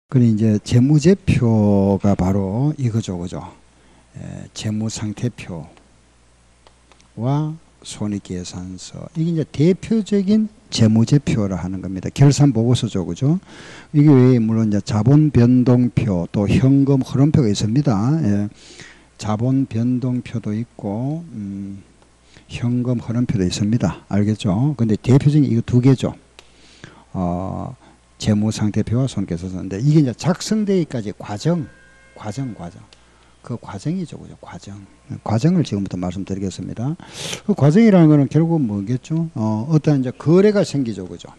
그래 이제 재무제표가 바로 이거죠, 그죠? 재무상태표와 손익계산서, 이게 이제 대표적인 재무제표라 하는 겁니다. 결산보고서죠, 그죠? 이게 왜 물론 이제 자본변동표 또 현금 흐름표가 있습니다. 자본변동표도 있고 현금 흐름표도 있습니다. 알겠죠? 근데 대표적인 이거 두 개죠. 재무상태표와 손익계산서인데 이게 이제 작성되기까지 과정. 그 과정이죠, 그죠? 과정을 지금부터 말씀드리겠습니다. 그 과정이라는 거는 결국 뭐겠죠? 어떤 이제 거래가 생기죠, 그죠?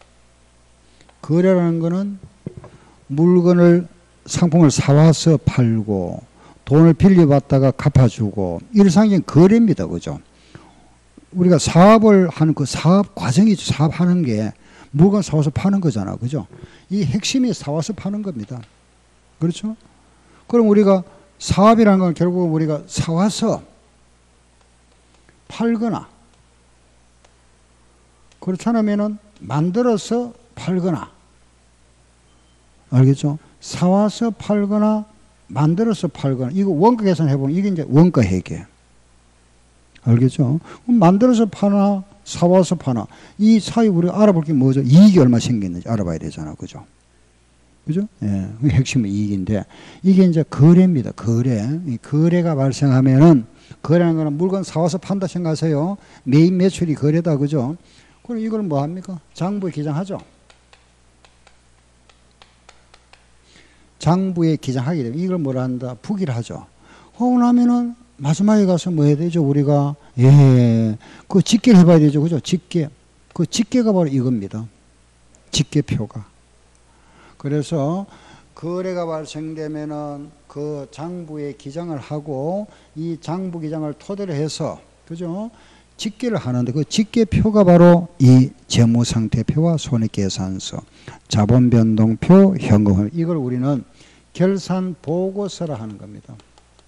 거래라는 거는 물건을, 상품을 사와서 팔고 돈을 빌려받다가 갚아주고 일상적인 거래입니다, 그죠? 우리가 사업을 하는 그 사업 과정이죠. 사업하는 게 물건 사와서 파는 거잖아, 그죠? 이 핵심이 사와서 파는 겁니다. 그렇죠? 그럼 우리가 사업이라는 건 결국 우리가 사와서 팔거나, 그렇지 않으면은 만들어서 팔거나, 알겠죠? 사와서 팔거나 만들어서 팔거나, 이거 원가 계산해보면 이게 이제 원가 회계. 알겠죠? 만들어서 파나 사와서 파나, 이 사이 우리가 알아볼 게 뭐죠? 이익이 얼마 생겼는지 알아봐야 되잖아, 그죠? 그죠? 예, 핵심은 이익인데, 이게 이제 거래입니다. 이 거래가 발생하면은, 거래하는 거는 물건 사와서 판다 생각하세요. 매입 매출이 거래다, 그죠? 그럼 이걸 뭐 합니까? 장부에 기장하죠. 장부에 기장하게 되면 이걸 뭐라 한다? 부기를 하죠. 하고 나면은 마지막에 가서 뭐 해야 되죠? 우리가, 그 집계를 해봐야 되죠, 그죠? 집계. 그 집계가 바로 이겁니다. 집계표가. 그래서 거래가 발생되면은 그 장부에 기장을 하고, 이 장부 기장을 토대로 해서, 그죠? 집계를 하는데, 그 집계표가 바로 이 재무상태표와 손익계산서, 자본변동표, 현금, 이걸 우리는 결산보고서라 하는 겁니다.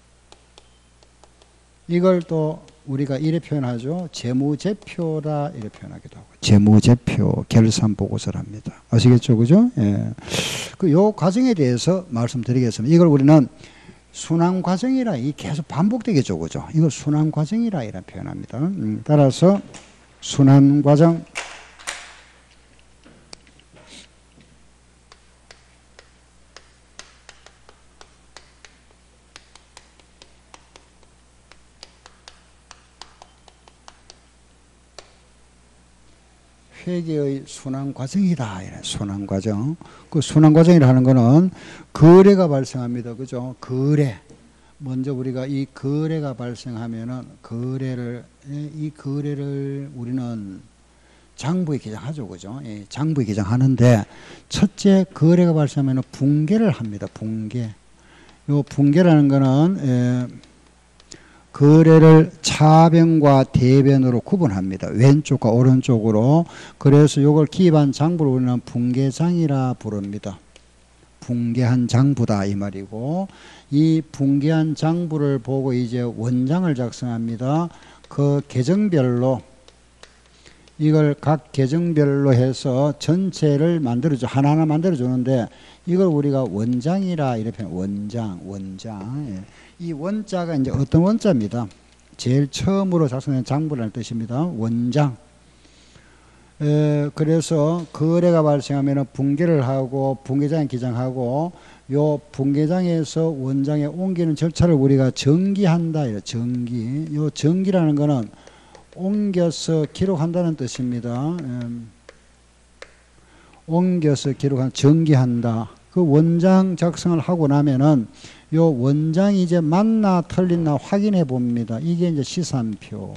이걸 또 우리가 이래 표현하죠. 재무제표라 이래 표현하기도 하고, 재무제표, 결산보고서랍니다. 아시겠죠, 그죠? 예. 요 과정에 대해서 말씀드리겠습니다. 이걸 우리는 순환과정이라, 이 계속 반복되겠죠, 그죠? 이걸 순환과정이라 이런 표현합니다. 따라서 순환과정, 회계의 순환 과정이다. 순환 과정. 그 순환 과정이라는 거는 거래가 발생합니다. 그죠? 거래. 먼저 우리가 이 거래가 발생하면은 이 거래를 우리는 장부에 기장하죠. 그죠? 예, 장부에 기장하는데, 첫째 거래가 발생하면은 붕괴를 합니다. 붕괴. 요 붕괴라는 거는 거래를 차변과 대변으로 구분합니다. 왼쪽과 오른쪽으로. 그래서 이걸 기입한 장부를 우리는 붕괴장이라 부릅니다. 붕괴한 장부다 이 말이고, 이 붕괴한 장부를 보고 이제 원장을 작성합니다. 그 계정별로, 이걸 각 계정별로 해서 전체를 만들어줘, 하나하나 만들어주는데, 이걸 우리가 원장이라 이렇게 원장. 예. 이 원자가 이제 어떤 원자입니다. 제일 처음으로 작성된 장부라는 뜻입니다. 원장. 그래서 거래가 발생하면 붕괴를 하고 붕괴장에 기장하고, 요 붕괴장에서 원장에 옮기는 절차를 우리가 정기한다. 정기. 요 정기라는 거는 옮겨서 기록한다는 뜻입니다. 옮겨서 정기한다. 그 원장 작성을 하고 나면은 요 원장이 이제 맞나 틀리나 확인해 봅니다. 이게 이제 시산표.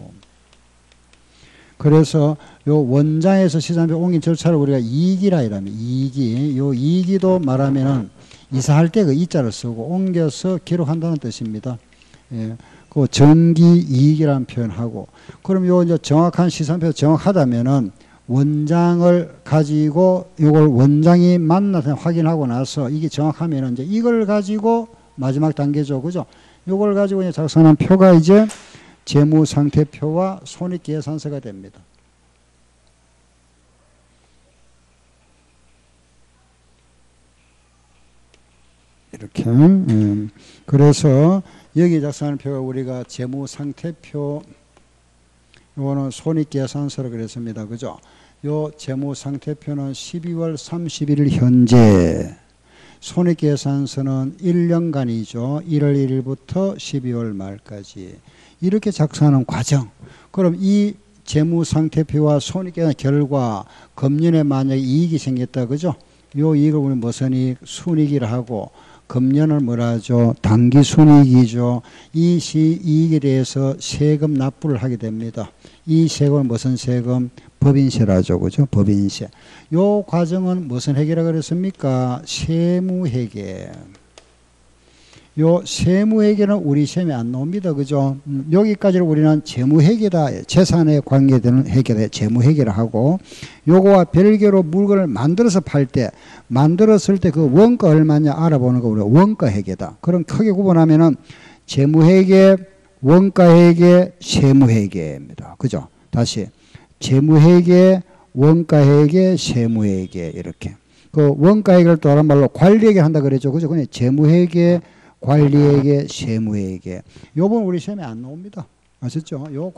그래서 요 원장에서 시산표 옮긴 절차를 우리가 이익이라 이랍니다. 이익이. 요 이익이도 말하면은 이사할 때 그 이자를 쓰고 옮겨서 기록한다는 뜻입니다. 예. 그 정기 이익이라는 표현하고, 그럼 요 이제 정확한 시산표 정확하다면은 원장을 가지고 요걸 원장이 맞나 확인하고 나서 이게 정확하면은 이제 이걸 가지고 마지막 단계죠, 그죠? 요걸 가지고 이제 작성한 표가 이제 재무상태표와 손익계산서가 됩니다. 이렇게. 그래서 여기 작성하는 표가 우리가 재무상태표, 요거는 손익계산서로 그랬습니다. 그죠? 요 재무상태표는 12월 31일 현재, 손익계산서는 1년간이죠. 1월 1일부터 12월 말까지. 이렇게 작성하는 과정. 그럼 이 재무상태표와 손익계산 결과 금년에 만약에 이익이 생겼다. 그죠? 요 이익을 우리 무슨 이익? 순이익이라 하고, 금년을 뭐라 하죠? 당기순이익이죠. 이 이익에 대해서 세금 납부를 하게 됩니다. 이 세금은 무슨 세금? 법인세라죠. 그죠? 법인세. 요 과정은 무슨 회계라 그랬습니까? 세무회계. 요 세무회계는 우리 시험에 안 나옵니다. 그죠? 여기까지를 우리는 재무회계다. 재산에 관계되는 회계다. 재무회계를 하고, 요거와 별개로 물건을 만들어서 팔 때, 만들었을 때 그 원가 얼마냐 알아보는 거 우리가 원가회계다. 그럼 크게 구분하면은 재무회계, 원가회계, 세무회계입니다. 그죠? 다시. 재무회계, 원가회계, 세무회계 이렇게. 그 원가회계를 또 다른 말로 관리회계 한다 그랬죠. 그죠? 그냥 재무회계, 관리회계, 세무회계. 요번 우리 시험에 안 나옵니다. 아셨죠? 요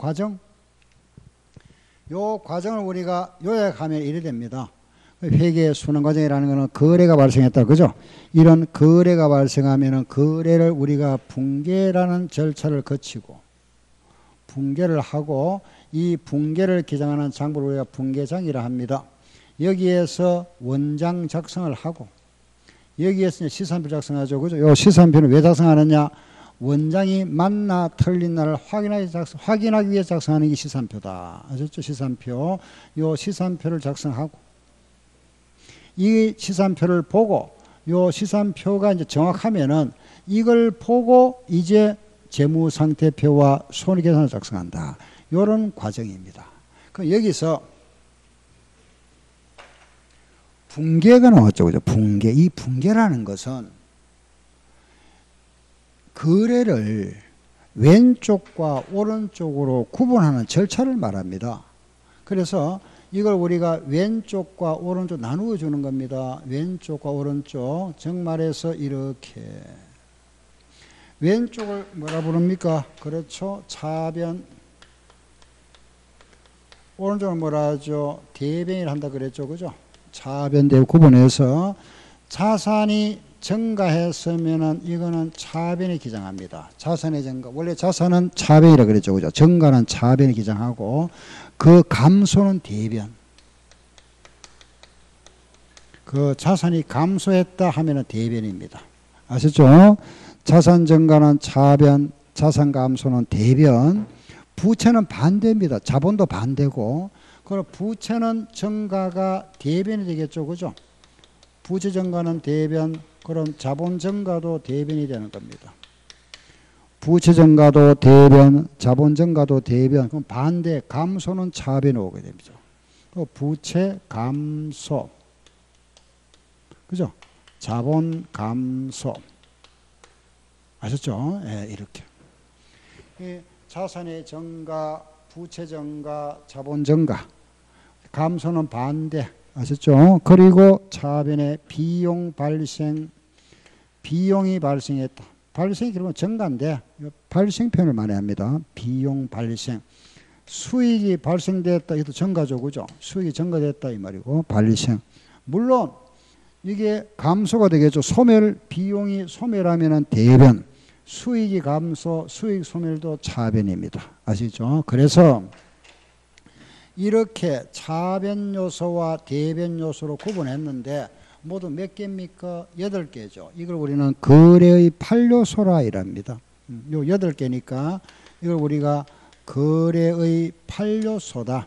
과정을 우리가 요약하면 이래 됩니다. 회계 순환 과정이라는 것은 거래가 발생했다. 그죠? 이런 거래가 발생하면은 거래를 우리가 붕괴라는 절차를 거치고, 붕괴를 하고, 이 붕괴를 기장하는 장부를 우리가 붕괴장이라 합니다. 여기에서 원장 작성을 하고, 여기에서 시산표 작성하죠. 그죠? 요 시산표는 왜 작성하느냐? 원장이 맞나 틀린 날을 확인하기 위해 작성하는 게 시산표다. 아셨죠? 시산표. 요 시산표를 작성하고, 이 시산표를 보고, 요 시산표가 이제 정확하면은 이걸 보고 이제 재무상태표와 손익계산을 작성한다. 요런 과정입니다. 그럼 여기서 붕괴가 나왔죠. 그죠? 붕괴. 이 붕괴라는 것은 거래를 왼쪽과 오른쪽으로 구분하는 절차를 말합니다. 그래서 이걸 우리가 왼쪽과 오른쪽 나누어 주는 겁니다. 왼쪽과 오른쪽. 정말해서 이렇게. 왼쪽을 뭐라 부릅니까? 그렇죠. 차변. 오른쪽은 뭐라 하죠? 대변을 한다 그랬죠. 그죠? 차변대 구분해서 자산이 증가했으면은 이거는 차변에 기장합니다. 자산의 증가. 원래 자산은 차변이라 그랬죠. 그죠? 증가는 차변에 기장하고, 그 감소는 대변. 그 자산이 감소했다 하면은 대변입니다. 아셨죠? 자산 증가는 차변, 자산 감소는 대변. 부채는 반대입니다. 자본도 반대고, 그럼 부채는 증가가 대변이 되겠죠. 그죠? 부채 증가는 대변, 그럼 자본 증가도 대변이 되는 겁니다. 부채 증가도 대변, 자본 증가도 대변. 그럼 반대, 감소는 차변에 오게 됩니다. 부채 감소. 그죠? 자본 감소. 아셨죠? 예, 이렇게. 자산의 증가, 부채 증가, 자본 증가. 감소는 반대. 아셨죠? 그리고 차변에 비용 발생, 비용이 발생했다. 발생이 그러면 증가인데 발생편을 말합니다. 비용 발생. 수익이 발생됐다. 이것도 증가죠. 그죠? 수익이 증가됐다 이 말이고 발생. 물론 이게 감소가 되겠죠. 소멸, 비용이 소멸하면은 대변. 수익이 감소, 수익 소멸도 차변입니다. 아시죠? 그래서 이렇게 차변 요소와 대변 요소로 구분했는데 모두 몇 개입니까? 8개죠. 이걸 우리는 거래의 8요소라 이랍니다. 요 8개니까 이걸 우리가 거래의 8요소다.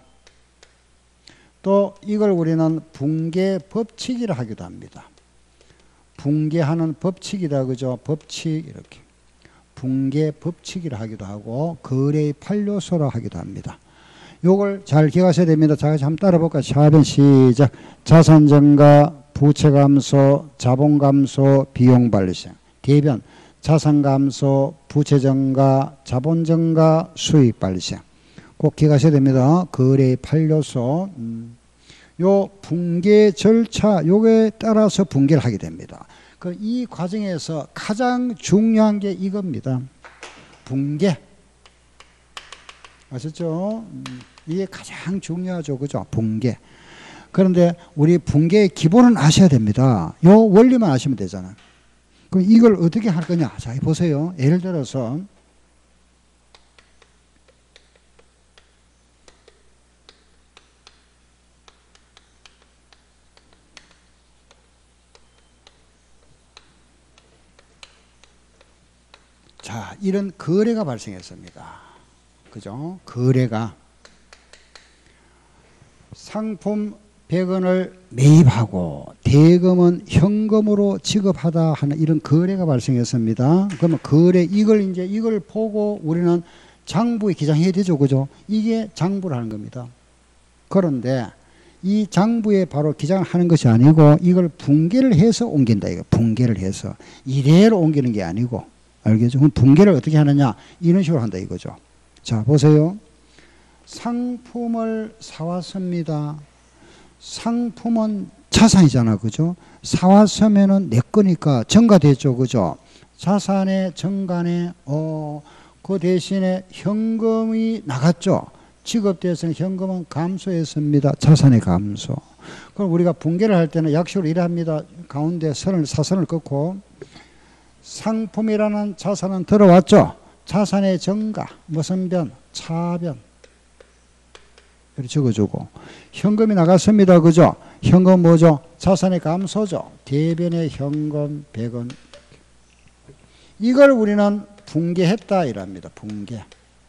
또 이걸 우리는 붕괴 법칙이라 하기도 합니다. 붕괴하는 법칙이다. 그죠? 법칙 이렇게. 붕괴 법칙이라 하기도 하고 거래의 8요소라 하기도 합니다. 요걸 잘 기억하셔야 됩니다. 자, 한번 따라볼까요? 차변 시작. 자산 증가, 부채 감소, 자본 감소, 비용 발생. 대변. 자산 감소, 부채 증가, 자본 증가, 수익 발생. 꼭 기억하셔야 됩니다. 거래의 8요소. 요 붕괴 절차, 요게 따라서 붕괴를 하게 됩니다. 이 과정에서 가장 중요한 게 이겁니다. 붕괴. 아셨죠? 이게 가장 중요하죠. 그죠? 붕괴. 그런데 우리 붕괴의 기본은 아셔야 됩니다. 요 원리만 아시면 되잖아요. 그럼 이걸 어떻게 할 거냐? 자, 보세요. 예를 들어서 자, 이런 거래가 발생했습니다. 그죠? 거래가 상품 100원을 매입하고 대금은 현금으로 지급하다 하는 이런 거래가 발생했습니다. 그러면 거래 이걸 보고 우리는 장부에 기장해야 되죠. 그죠? 이게 장부라는 겁니다. 그런데 이 장부에 바로 기장을 하는 것이 아니고 이걸 붕괴를 해서 옮긴다. 이거 붕괴를 해서 이대로 옮기는 게 아니고 알겠죠? 그럼 붕괴를 어떻게 하느냐? 이런 식으로 한다 이거죠. 자, 보세요. 상품을 사왔습니다. 상품은 자산이잖아. 그죠? 사왔으면은 내 거니까 증가됐죠. 그죠? 자산의 증가네, 그 대신에 현금이 나갔죠. 지급돼서 현금은 감소했습니다. 자산의 감소. 그럼 우리가 붕괴를 할 때는 약식으로 이래합니다. 가운데 사선을 긋고 상품이라는 자산은 들어왔죠. 자산의 증가, 무슨 변? 차변. 이렇게 적어주고 현금이 나갔습니다. 그죠? 현금 뭐죠? 자산의 감소죠. 대변의 현금 100원. 이걸 우리는 붕괴했다 이랍니다. 붕괴.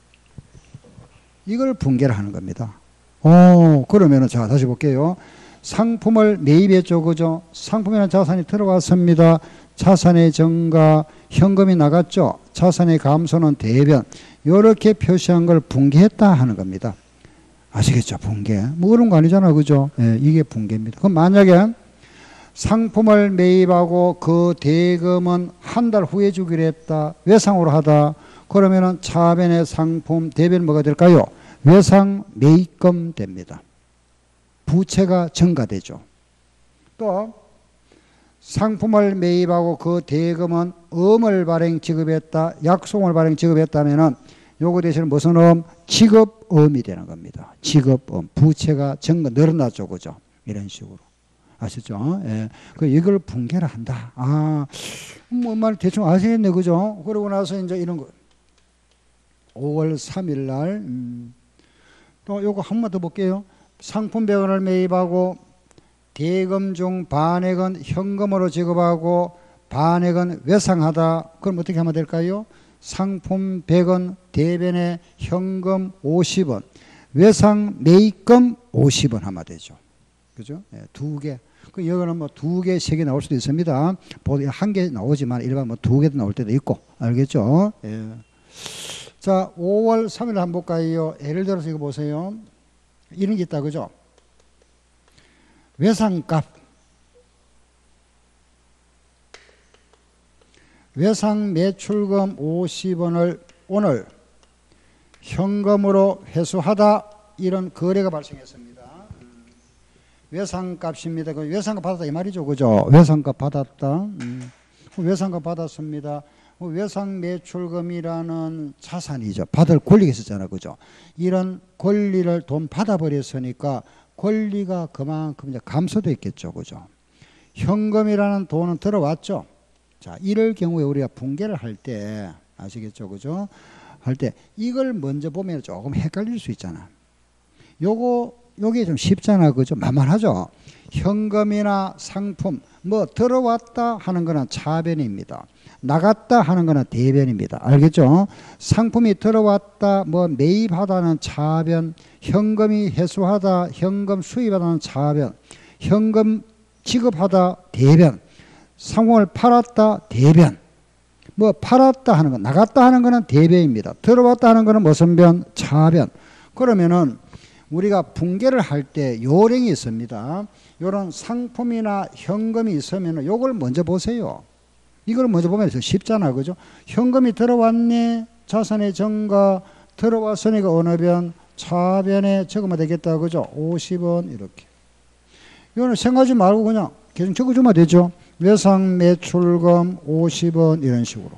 이걸 붕괴를 하는 겁니다. 그러면은 자 다시 볼게요. 상품을 매입했죠. 그죠? 상품이라는 자산이 들어왔습니다. 자산의 증가, 현금이 나갔죠. 자산의 감소는 대변. 이렇게 표시한 걸 붕괴했다 하는 겁니다. 아시겠죠? 붕괴. 뭐 그런 거 아니잖아. 그죠? 예, 이게 붕괴입니다. 그럼 만약에 상품을 매입하고 그 대금은 한 달 후에 주기로 했다. 외상으로 하다. 그러면은 차변의 상품, 대변 뭐가 될까요? 외상 매입금 됩니다. 부채가 증가되죠. 또 상품을 매입하고 그 대금은 음을 발행 지급했다. 약속을 발행 지급했다면은 요거 대신에 무슨 음? 지급음이 되는 겁니다. 지급음. 부채가 늘어났죠. 그죠? 이런 식으로. 아시죠? 예. 이걸 붕괴를 한다. 뭔 말 대충 아시겠네. 그죠? 그러고 나서 이제 이런 거. 5월 3일 날, 또 요거 한 번 더 볼게요. 상품 100원을 매입하고 대금 중 반액은 현금으로 지급하고 반액은 외상하다. 그럼 어떻게 하면 될까요? 상품 100원, 대변에 현금 50원, 외상 매입금 50원 하면 되죠. 그죠? 네, 두 개. 여기는 뭐 두 개, 세 개 나올 수도 있습니다. 한 개 나오지만 일반 뭐 두 개도 나올 때도 있고. 알겠죠? 예. 자, 5월 3일 한번 볼까요? 예를 들어서 이거 보세요. 이런 게 있다. 그죠? 외상값. 외상 매출금 50원을 오늘 현금으로 회수하다. 이런 거래가 발생했습니다. 외상값입니다. 외상값 받았다 이 말이죠. 그죠? 외상값 받았다. 외상값 받았습니다. 외상 매출금이라는 자산이죠. 받을 권리가 있었잖아. 그죠? 이런 권리를 돈 받아버렸으니까 권리가 그만큼 이제 감소됐겠죠. 그죠? 현금이라는 돈은 들어왔죠. 자, 이럴 경우에 우리가 붕괴를 할 때 아시겠죠? 그죠? 할 때 이걸 먼저 보면 조금 헷갈릴 수 있잖아. 요게 좀 쉽잖아. 그죠? 만만하죠? 현금이나 상품, 뭐 들어왔다 하는 거는 차변입니다. 나갔다 하는 거는 대변입니다. 알겠죠? 상품이 들어왔다, 뭐 매입하다는 차변, 현금이 회수하다, 현금 수입하다는 차변, 현금 지급하다 대변, 상품을 팔았다 대변. 뭐 팔았다 하는 건, 나갔다 하는 거는 대변입니다. 들어왔다 하는 거는 무슨 변? 차변. 그러면은 우리가 붕괴를 할 때 요령이 있습니다. 요런 상품이나 현금이 있으면 요걸 먼저 보세요. 이걸 먼저 보면 쉽잖아. 그죠? 현금이 들어왔네. 자산의 증가 들어왔으니까 어느 변? 차변에 적으면 되겠다. 그죠? 50원 이렇게. 이거는 생각하지 말고 그냥 계속 적어주면 되죠. 외상 매출금 50원 이런 식으로.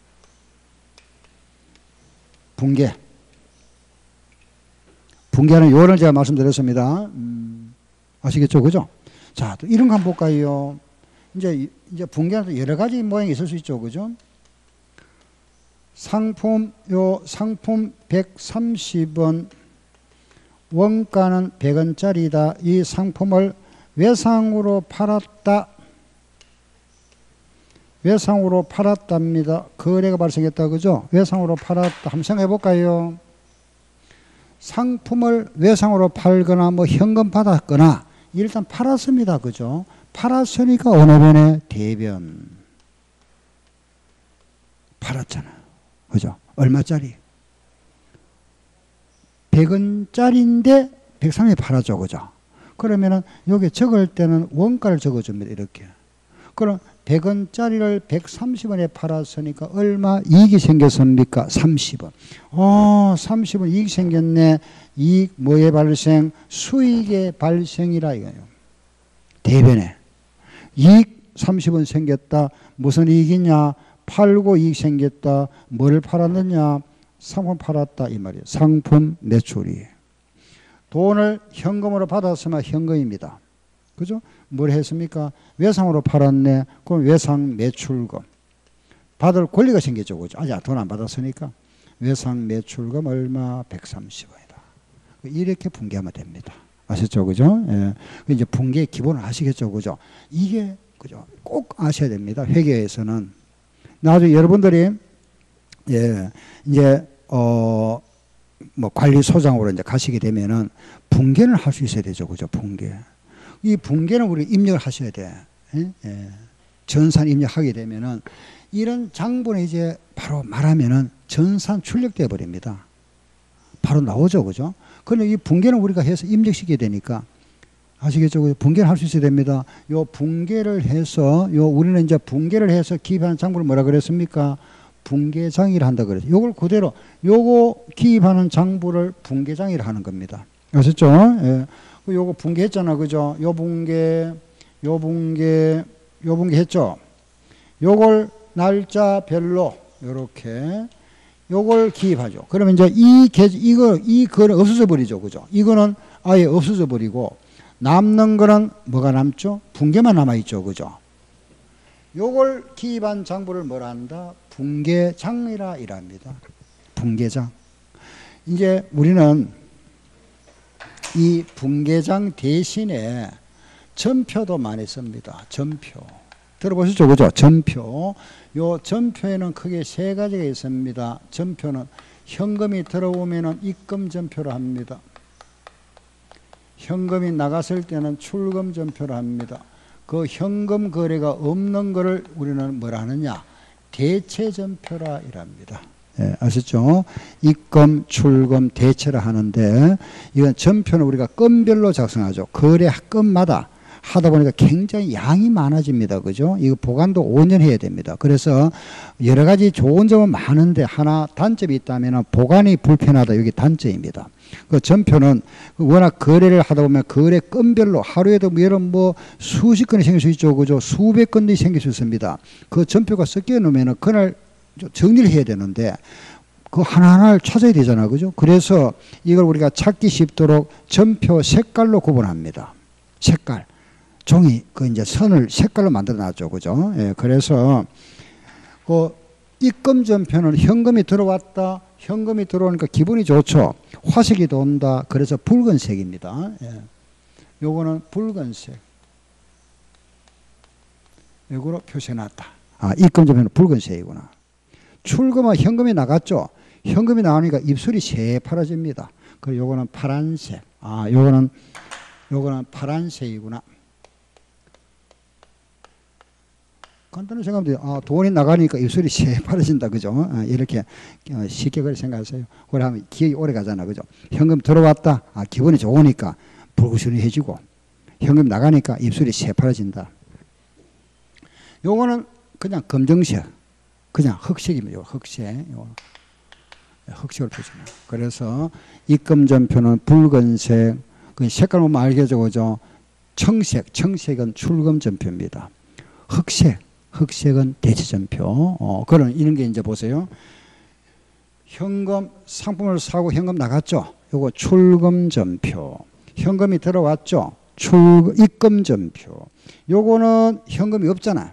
붕괴하는 요령을 제가 말씀드렸습니다. 아시겠죠? 그죠? 자, 또 이런 거 한번 볼까요? 이제 붕괴는 여러 가지 모양이 있을 수 있죠. 그죠? 상품 130원, 원가는 100원짜리다. 이 상품을 외상으로 팔았다. 외상으로 팔았답니다. 거래가 발생했다. 그죠? 외상으로 팔았다. 한번 생각해 볼까요? 상품을 외상으로 팔거나 뭐 현금 받았거나 일단 팔았습니다. 그죠? 팔았으니까 어느 변에 대변. 팔았잖아. 그죠? 얼마짜리? 100원짜리인데 130에 팔았죠. 그죠? 그러면은 여기 적을 때는 원가를 적어줍니다. 이렇게. 그럼 100원짜리를 130원에 팔았으니까 얼마 이익이 생겼습니까? 30원. 30원 이익 생겼네. 이익 뭐의 발생? 수익의 발생이라 이거예요. 대변에. 이익 30원 생겼다. 무슨 이익이냐? 팔고 이익 생겼다. 뭘 팔았느냐? 상품 팔았다 이 말이에요. 상품 매출이. 돈을 현금으로 받았으면 현금입니다. 그죠? 뭘 했습니까? 외상으로 팔았네. 그럼 외상 매출금. 받을 권리가 생겼죠. 그죠? 아직 돈 안 받았으니까. 외상 매출금 얼마? 130원이다. 이렇게 붕괴하면 됩니다. 아셨죠? 그죠? 예. 이제 붕괴의 기본을 아시겠죠? 그죠? 이게, 그죠? 꼭 아셔야 됩니다. 회계에서는. 나중에 여러분들이, 예, 이제, 뭐 관리소장으로 이제 가시게 되면은 붕괴를 할 수 있어야 되죠. 그죠? 붕괴. 이 붕괴는 우리 입력을 하셔야 돼. 예? 예. 전산 입력하게 되면은 이런 장본에 이제 바로 말하면은 전산 출력돼 버립니다. 바로 나오죠. 그죠? 근데 이 붕괴는 우리가 해서 입력시키게 되니까 아시겠죠? 그죠? 붕괴를 할 수 있어야 됩니다. 요 붕괴를 해서 우리는 이제 붕괴를 해서 기입하는 장부를 뭐라 그랬습니까? 붕괴장이라 한다 그랬어요. 요걸 그대로 요거 기입하는 장부를 붕괴장이라 하는 겁니다. 아셨죠? 예. 요거 붕괴했잖아. 그죠? 요 붕괴 했죠? 요걸 날짜별로 요렇게 요걸 기입하죠. 그러면 이제 이 거는 없어져 버리죠. 그죠? 이거는 아예 없어져 버리고 남는 거는 뭐가 남죠? 붕괴만 남아 있죠. 그죠? 요걸 기입한 장부를 뭐라 한다? 붕괴장이라 이랍니다. 붕괴장. 이제 우리는 이 붕괴장 대신에 전표도 많이 씁니다. 전표. 들어보셨죠? 그죠? 전표. 요 전표에는 크게 세 가지가 있습니다. 전표는 현금이 들어오면은 입금 전표를 합니다. 현금이 나갔을 때는 출금 전표를 합니다. 그 현금 거래가 없는 거를 우리는 뭐라 하느냐? 대체 전표라 이랍니다. 예, 아셨죠? 입금, 출금, 대체를 하는데 이건 전표는 우리가 건별로 작성하죠. 거래 건마다 하다 보니까 굉장히 양이 많아집니다. 그죠? 이거 보관도 5년 해야 됩니다. 그래서 여러 가지 좋은 점은 많은데 하나 단점이 있다면 보관이 불편하다. 여기 단점입니다. 그 전표는 워낙 거래를 하다 보면 거래 건별로 하루에도 뭐 수십 건이 생길 수 있죠. 그죠? 수백 건이 생길 수 있습니다. 그 전표가 섞여 놓으면 그날 정리를 해야 되는데 그 하나하나를 찾아야 되잖아. 그죠? 그래서 이걸 우리가 찾기 쉽도록 전표 색깔로 구분합니다. 색깔. 종이 그 이제 선을 색깔로 만들어 놨죠. 그죠? 예, 그래서 그 입금 전표는 현금이 들어왔다. 현금이 들어오니까 기분이 좋죠. 화색이 돈다. 그래서 붉은색입니다. 예. 요거는 붉은색. 이거로 표시해 놨다. 입금 전표는 붉은색이구나. 출금은 현금이 나갔죠. 현금이 나오니까 입술이 새파라집니다. 그리고 요거는 파란색. 요거는 파란색이구나. 간단히 생각하면 돼요. 돈이 나가니까 입술이 새파라진다. 그죠? 이렇게 쉽게 그렇게 생각하세요. 그래 하면 기억이 오래 가잖아. 그죠? 현금 들어왔다. 기분이 좋으니까 불구시해지고 현금 나가니까 입술이 새파라진다. 요거는 그냥 검정색. 그냥 흑색입니다. 흑색. 흑색을 표시합니다. 그래서 입금 전표는 붉은색. 그 색깔 보면 알겠죠. 그죠? 청색. 청색은 출금 전표입니다. 흑색은 대체전표. 이런 게 이제 보세요. 현금 상품을 사고 현금 나갔죠. 요거 출금전표. 현금이 들어왔죠. 입금전표. 요거는 현금이 없잖아.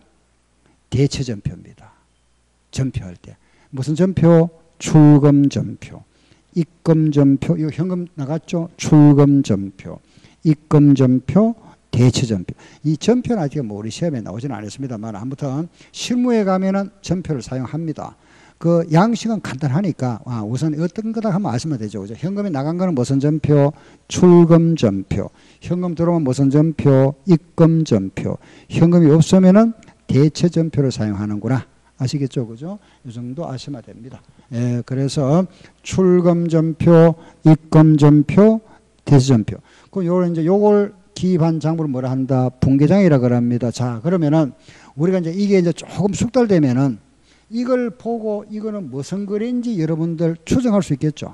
대체전표입니다. 전표할 때. 무슨 전표? 출금전표. 입금전표. 이거 현금 나갔죠. 출금전표. 입금전표. 대체전표. 이 전표는 아직 뭐 우리 시험에 나오지는 않았습니다만 아무튼 실무에 가면은 전표를 사용합니다. 그 양식은 간단하니까 우선 어떤 거다 하면 아시면 되죠. 그죠? 현금이 나간 거는 무슨 전표? 출금전표. 현금 들어오면 무슨 전표? 입금전표. 현금이 없으면은 대체전표를 사용하는구나. 아시겠죠? 그죠? 이 정도 아시면 됩니다. 예, 그래서 출금전표, 입금전표, 대체전표. 그럼 요걸 기입한 장부를 뭐라 한다? 분계장이라 그럽니다. 자, 그러면은 우리가 이게 이제 조금 숙달되면은 이걸 보고 이거는 무슨 거래인지 여러분들 추정할 수 있겠죠?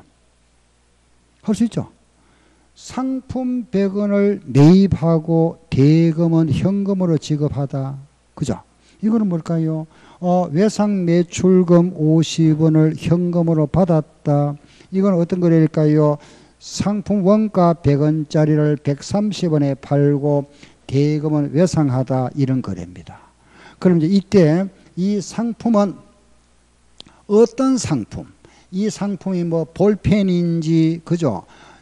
할 수 있죠? 상품 100원을 매입하고 대금은 현금으로 지급하다. 그죠? 이거는 뭘까요? 외상 매출금 50원을 현금으로 받았다. 이건 어떤 거래일까요? 상품 원가 100원짜리를 130원에 팔고 대금은 외상하다. 이런 거래입니다. 그럼 이제 이때 이 상품은 어떤 상품? 이 상품이 뭐 볼펜인지, 그죠?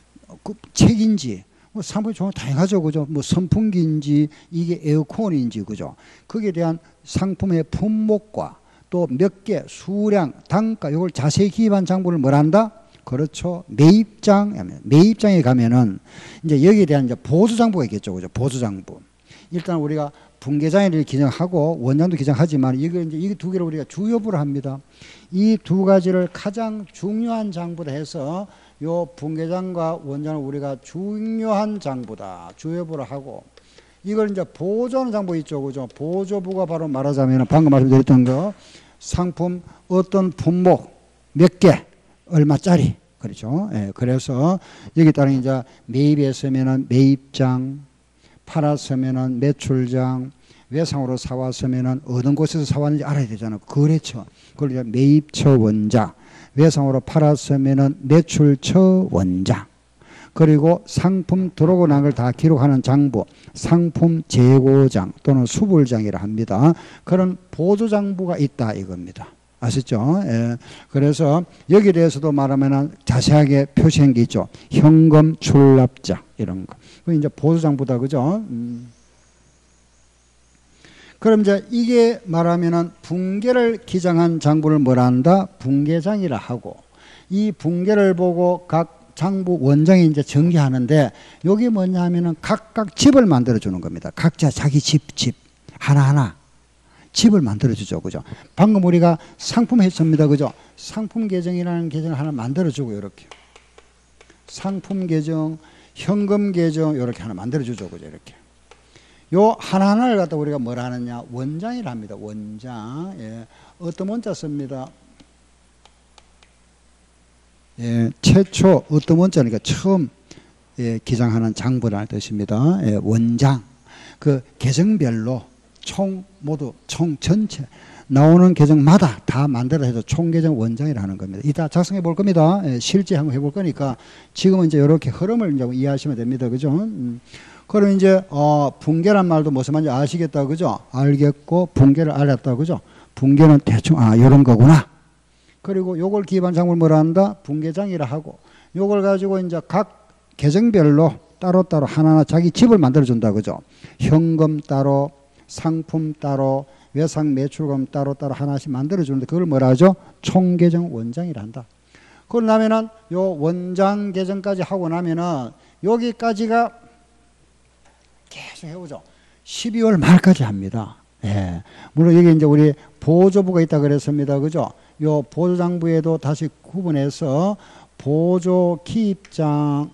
책인지, 뭐 상품이 좀 다양하죠, 그죠? 뭐 선풍기인지, 이게 에어컨인지, 그죠? 거기에 대한 상품의 품목과 또 몇 개, 수량, 단가, 이걸 자세히 기입한 장부를 뭘 한다? 그렇죠. 매입장, 매입장에 가면은 이제 여기에 대한 이제 보조장부가 있겠죠, 그죠? 보조장부. 일단 우리가 분계장을 기정하고 원장도 기정하지만 이거 이제 이 두 개를 우리가 주요부를 합니다. 이 두 가지를 가장 중요한 장부다 해서 요 분계장과 원장을 우리가 중요한 장부다. 주요부를 하고 이걸 이제 보조하는 장부 있죠. 그죠? 보조부가 바로 말하자면 방금 말씀드렸던 거 상품 어떤 품목 몇 개 얼마짜리 그렇죠. 예, 그래서 여기 따른 이제 매입했으면은 매입장 팔았으면은 매출장 외상으로 사왔으면은 어느 곳에서 사왔는지 알아야 되잖아요. 거래처 그걸 이제 매입처 원장 외상으로 팔았으면은 매출처 원장 그리고 상품 들어오고 난 걸 다 기록하는 장부 상품 재고장 또는 수불장이라 합니다. 그런 보조장부가 있다 이겁니다. 아시죠? 예. 그래서 여기에 대해서도 말하면 자세하게 표시한 게 있죠. 현금 출납자 이런 거. 그 이제 보조장부다 그죠? 그럼 이제 이게 말하면은 분계를 기장한 장부를 뭐라 한다? 분계장이라 하고 이 분계를 보고 각 장부 원장이 이제 전개하는데 여기 뭐냐 하면은 각각 집을 만들어 주는 겁니다. 각자 자기 집 하나하나 집을 만들어 주죠. 그죠? 방금 우리가 상품 했습니다. 그죠? 상품 계정이라는 계정을 하나 만들어 주고 이렇게 상품 계정, 현금 계정 이렇게 하나 만들어 주죠. 그죠? 이렇게. 요 하나하나를 갖다 우리가 뭐라 하느냐? 원장이라 합니다. 원장. 예. 어떤 원자 씁니다. 예, 최초 어떤 원자니까 처음 예, 기장하는 장부라는 뜻입니다. 예, 원장. 그 계정별로 모두 총 전체 나오는 계정마다 다 만들어서 총계정 원장이라 하는 겁니다. 이따 작성해 볼 겁니다. 예, 실제 한번 해볼 거니까 지금은 이제 이렇게 흐름을 이제 이해하시면 됩니다. 그죠? 그럼 이제 분계란 말도 무슨 말인지 아시겠다. 그죠? 알겠고 분계를 알았다. 그죠? 분계는 대충 이런 거구나. 그리고 요걸 기입한 장부를 뭐라 한다? 분계장이라 하고 요걸 가지고 이제 각 계정별로 따로따로 하나하나 자기 집을 만들어 준다. 그죠? 현금 따로 상품 따로 외상 매출금 따로따로 하나씩 만들어 주는데 그걸 뭐라 하죠? 총계정 원장이라 한다. 그러고 나면은 요 원장 계정까지 하고 나면은 여기까지가 계속 해오죠. 12월 말까지 합니다. 예. 물론 여기 이제 우리 보조부가 있다 그랬습니다. 그죠? 요 보조장부에도 다시 구분해서 보조 기입장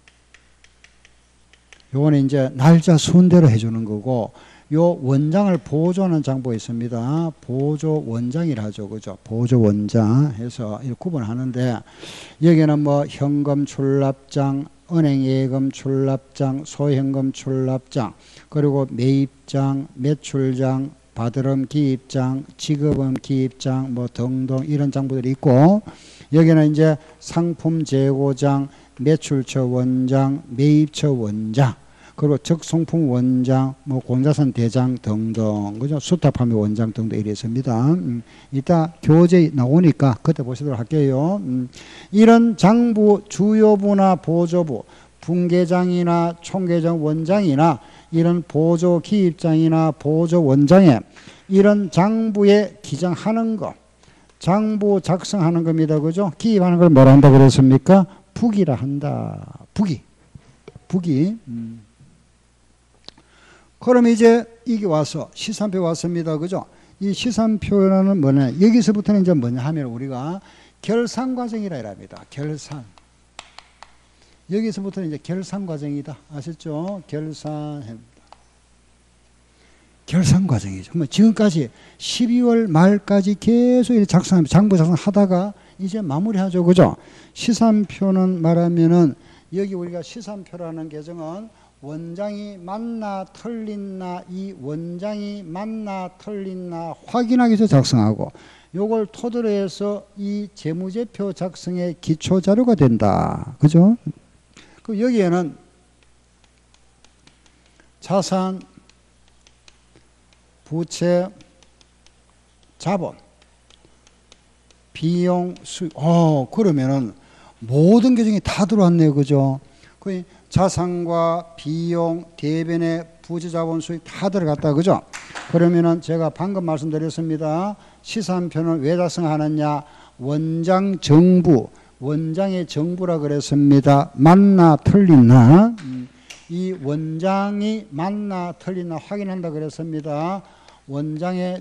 요거는 이제 날짜 순대로 해주는 거고 요 원장을 보조하는 장부가 있습니다. 보조 원장이라 하죠. 그죠? 보조 원장 해서 이렇게 구분하는데 여기는 뭐 현금 출납장, 은행 예금 출납장, 소현금 출납장, 그리고 매입장, 매출장, 바드름 기입장, 지급음 기입장 뭐 등등 이런 장부들이 있고, 여기는 이제 상품 재고장, 매출처 원장, 매입처 원장, 그리고 적성품 원장, 뭐 공자산 대장 등등, 그죠? 수탁판매 원장 등등 이랬습니다. 이따 교재 나오니까 그때 보시도록 할게요. 이런 장부, 주요부나 보조부, 분계장이나 총계장 원장이나 이런 보조 기입장이나 보조 원장에 이런 장부에 기장하는 거, 장부 작성하는 겁니다. 그죠? 기입하는 걸 뭐라 한다 그랬습니까? 북이라 한다. 북이. 그럼 이제 이게 와서 시산표 왔습니다. 그죠? 이 시산표는 뭐냐? 여기서부터는 이제 뭐냐 하면 우리가 결산 과정이라 합니다. 결산. 여기서부터는 이제 결산 과정이다. 아셨죠? 결산 과정이죠. 뭐 지금까지 12월 말까지 계속 이렇게 장부 작성하다가 이제 마무리하죠. 그죠? 시산표는 말하면은 여기 우리가 시산표라는 계정은 원장이 맞나 틀린나, 이 원장이 맞나 틀린나 확인하기 위해서 작성하고, 요걸 토대로 해서 이 재무제표 작성의 기초 자료가 된다. 그죠? 그 여기에는 자산, 부채, 자본, 비용, 수익. 그러면은 모든 계정이 다 들어왔네요. 그죠? 그 자산과 비용, 대변의 부채, 자본, 수익 다 들어갔다. 그죠? 그러면은 제가 방금 말씀드렸습니다. 시산표는 왜 작성하느냐? 원장 정부, 원장의 정부라 그랬습니다. 맞나 틀리나? 이 원장이 맞나 틀리나 확인한다 그랬습니다. 원장의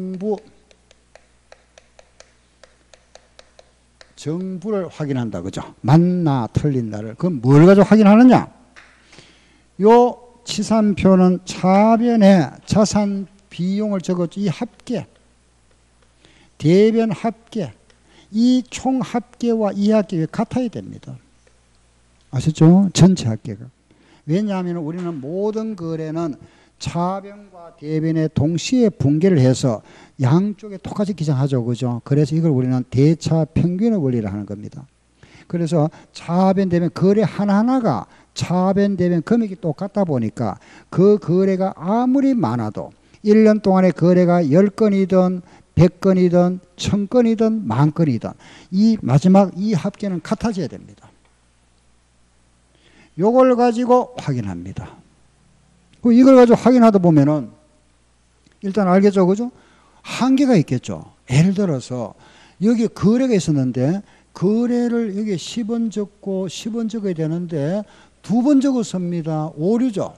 정부를 확인한다. 그죠? 맞나 틀린다를. 그럼 뭘 가지고 확인하느냐? 요 치산표는 차변에 자산 비용을 적었죠. 이 합계, 대변 합계, 이 총 합계와 이 합계가 같아야 됩니다. 아셨죠? 전체 합계가. 왜냐하면 우리는 모든 거래는 차변과 대변에 동시에 분계를 해서 양쪽에 똑같이 기장하죠. 그죠? 그래서 이걸 우리는 대차 평균의 원리를 하는 겁니다. 그래서 차변, 대변 거래 하나하나가 차변, 대변 금액이 똑같다 보니까 그 거래가 아무리 많아도 1년 동안의 거래가 10건이든 100건이든 1000건이든 10,000건이든 이 마지막 이 합계는 같아져야 됩니다. 요걸 가지고 확인합니다. 이걸 가지고 확인하다 보면은 일단 알겠죠? 그죠? 한계가 있겠죠. 예를 들어서 여기 거래가 있었는데 거래를 여기 10원 적고 10원 적어야 되는데 2번 적었습니다. 오류죠.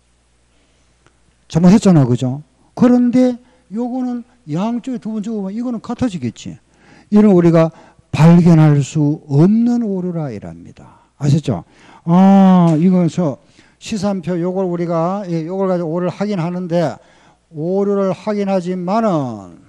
잘못했잖아. 그죠? 그런데 요거는 양쪽에 2번 적으면 이거는 같아지겠지. 이런 우리가 발견할 수 없는 오류라 이랍니다. 아셨죠? 이거서 시산표 요걸 우리가 요걸 가지고 오류를 확인하는데 오류를 확인하지만은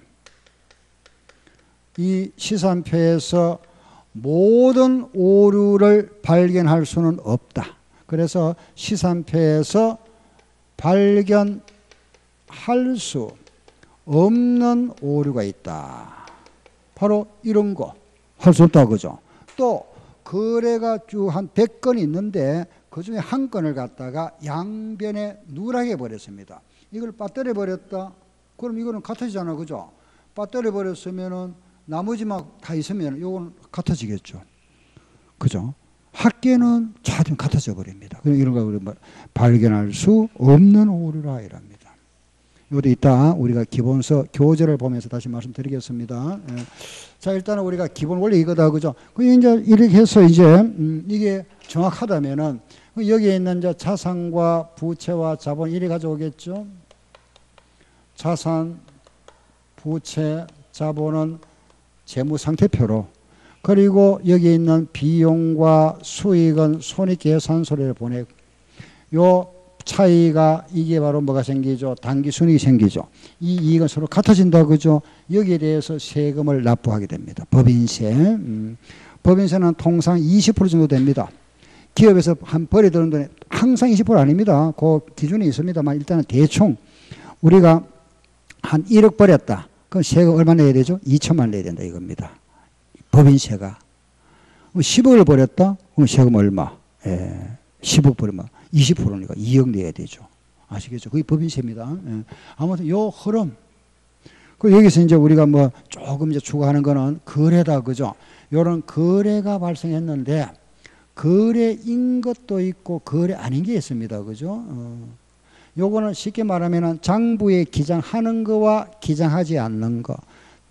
이 시산표에서 모든 오류를 발견할 수는 없다. 그래서 시산표에서 발견할 수 없는 오류가 있다. 바로 이런 거 할 수 없다. 그죠? 또 거래가 쭉 한 100건이 있는데 그 중에 한 건을 갖다가 양변에 누락해 버렸습니다. 이걸 빠뜨려 버렸다. 그럼 이거는 같아지잖아. 그죠? 빠뜨려 버렸으면은 나머지 막 다 있으면 이건 같아지겠죠. 그죠? 합계는 차등 같아져 버립니다. 이런 거 우리 발견할 수 없는 오류라 이랍니다. 이것도 이따 우리가 기본서 교재를 보면서 다시 말씀드리겠습니다. 자, 일단은 우리가 기본 원리 이거다. 그죠? 이제 이렇게 해서 이제 이게 정확하다면은 여기에 있는 이제 자산과 부채와 자본 이리 가져오겠죠. 자산, 부채, 자본은 재무상태표로, 그리고 여기 있는 비용과 수익은 손익계산서를 보내고, 요 차이가 이게 바로 뭐가 생기죠? 당기순이익이 생기죠. 이 이익은 서로 같아진다. 그죠? 여기에 대해서 세금을 납부하게 됩니다. 법인세. 법인세는 통상 20% 정도 됩니다. 기업에서 한 벌이 드는 돈에 항상 20% 아닙니다. 그 기준이 있습니다만 일단은 대충 우리가 한 1억 벌였다. 그럼 세금 얼마 내야 되죠? 2천만 내야 된다 이겁니다. 법인세가. 10억을 벌였다? 그럼 세금 얼마? 10억 벌면 20%니까 2억 내야 되죠. 아시겠죠? 그게 법인세입니다. 아무튼 요 흐름. 그 여기서 이제 우리가 뭐 조금 이제 추가하는 거는 거래다, 그죠? 요런 거래가 발생했는데 거래인 것도 있고 거래 아닌 게 있습니다, 그죠? 요거는 쉽게 말하면은 장부에 기장하는 거와 기장하지 않는 거.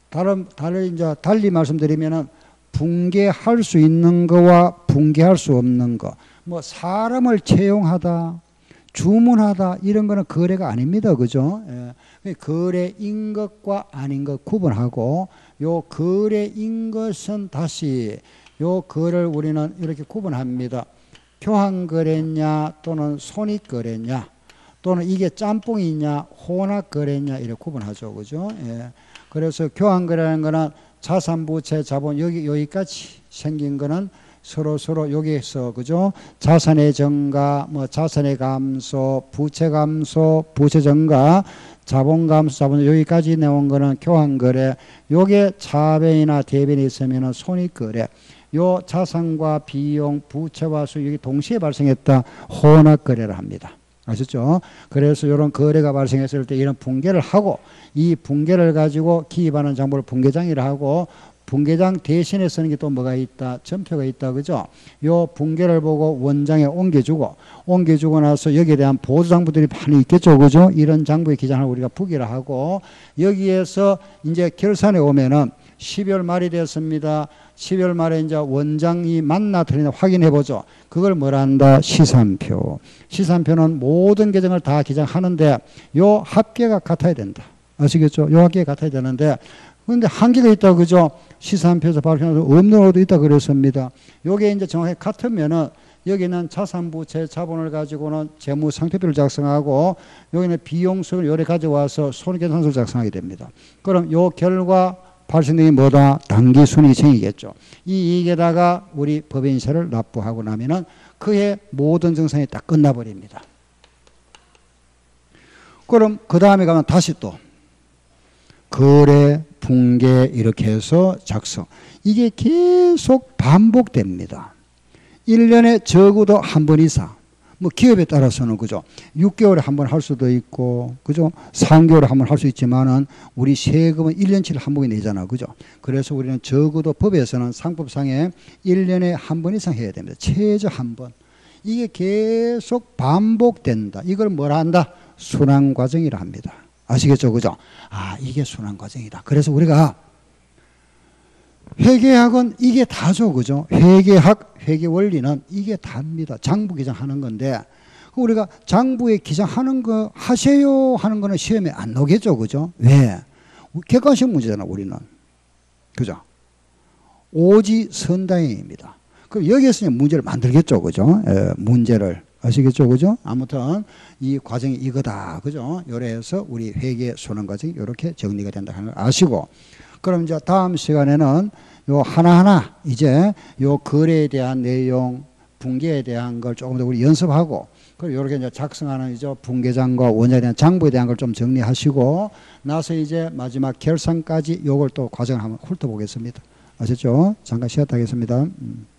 달리 말씀드리면은 붕괴할 수 있는 거와 붕괴할 수 없는 거. 뭐 사람을 채용하다, 주문하다 이런 거는 거래가 아닙니다, 그죠? 거래인 것과 아닌 것 구분하고 요 거래인 것은 다시 요 거래를 우리는 이렇게 구분합니다. 교환거래냐 또는 손익거래냐 또는 이게 짬뽕이냐 혼합거래냐 이렇게 구분하죠, 그죠? 그래서 교환거래라는 거는 자산부채 자본 여기까지 생긴 거는 서로 여기에서, 그죠? 자산의 증가, 뭐 자산의 감소, 부채 감소, 부채 증가, 자본 감소, 자본 여기까지 나온 거는 교환거래. 요게 차변이나 대변이 있으면은 손익거래. 요 자산과 비용, 부채와 수익이 동시에 발생했다. 혼합거래를 합니다. 아셨죠? 그래서 이런 거래가 발생했을 때 이런 붕괴를 하고 이 붕괴를 가지고 기입하는 장부를 붕괴장이라 하고 붕괴장 대신에 쓰는 게 또 뭐가 있다? 전표가 있다, 그죠? 요 붕괴를 보고 원장에 옮겨주고 나서 여기에 대한 보조장부들이 많이 있겠죠, 그죠? 이런 장부의 기장을 우리가 부기라 하고 여기에서 이제 결산에 오면은 12월 말이 됐습니다. 12월 말에 이제 원장이 맞나 틀리나 확인해 보죠. 그걸 뭐라 한다? 시산표. 시산표는 모든 계정을 다 기장하는데 요 합계가 같아야 된다. 아시겠죠? 요 합계가 같아야 되는데 그런데 한계가 있다, 그죠? 시산표에서 발표하는 없는 것도 있다 그랬습니다. 요게 이제 정확히 같으면은 여기는 자산부채 자본을 가지고는 재무상태표를 작성하고 여기는 비용수를 요래 가져와서 손익계산서를 작성하게 됩니다. 그럼 요 결과 발생된 게 뭐다? 당기순이익이겠죠. 이 이익에다가 우리 법인세를 납부하고 나면은 그해 모든 증상이 딱 끝나버립니다. 그럼 그 다음에 가면 다시 또 거래, 붕괴 이렇게 해서 작성. 이게 계속 반복됩니다. 1년에 적어도 한 번 이상. 뭐 기업에 따라서는, 그죠? 6개월에 한 번 할 수도 있고, 그죠? 3개월에 한 번 할 수 있지만은 우리 세금은 1년치를 한 번에 내잖아, 그죠? 그래서 우리는 적어도 법에서는 상법상에 1년에 한 번 이상 해야 됩니다. 최저 한 번. 이게 계속 반복된다. 이걸 뭐라 한다? 순환과정이라 합니다. 아시겠죠, 그죠? 아, 이게 순환과정이다. 그래서 우리가 회계학은 이게 다죠, 그죠? 회계학, 회계원리는 이게 답니다. 장부 기장하는 건데 우리가 장부에 기장하는 거 하세요 하는 거는 시험에 안 나오겠죠, 그죠? 왜? 객관식 문제잖아, 우리는. 그죠? 오지선다행입니다. 그럼 여기에서 문제를 만들겠죠, 그죠? 문제를. 아시겠죠, 그죠? 아무튼 이 과정이 이거다, 그죠? 요래서 우리 회계 순환 과정이 이렇게 정리가 된다 하는 걸 아시고, 그럼 이제 다음 시간에는 요 하나하나 이제 요 거래에 대한 내용, 붕괴에 대한 걸 조금 더 우리 연습하고, 그리고 이렇게 이제 작성하는 이제 붕괴장과 원자에 대한 장부에 대한 걸 좀 정리하시고 나서 이제 마지막 결산까지 요걸 또 과정을 한번 훑어보겠습니다. 아셨죠? 잠깐 쉬었다 하겠습니다.